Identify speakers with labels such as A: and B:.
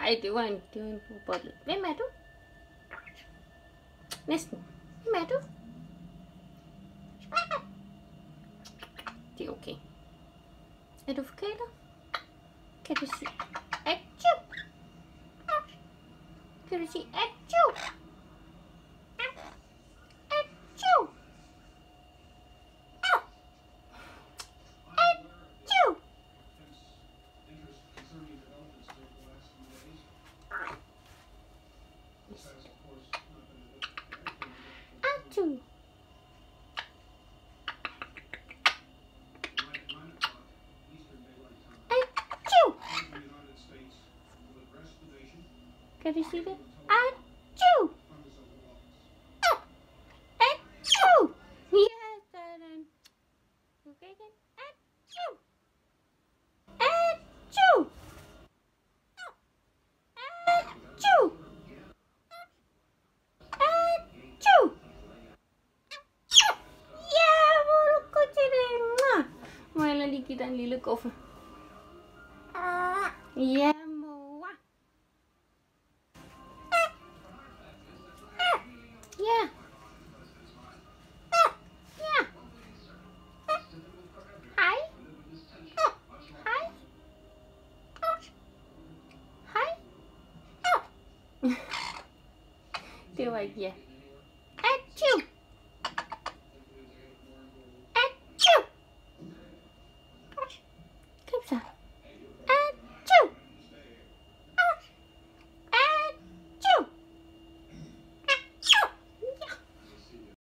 A: Nej, det var en boble. Hvem er du? Næsten. Hvem er du? Det er okay. Er du forkælet? Kan du sige atju? Kan du sige atju? Atju! Atju! Atju! Kan du sige det? Atju! Atju! Ja, sådan. Okay igen. Atju! Atju! Atju! Atju! Ja, hvor er du god til det. Må jeg lige give dig en lille guffe? Ja, mor. Ja. Ja. Hej. Hej. Hej. Det var ikke ja. Atju. Atju. Kom så.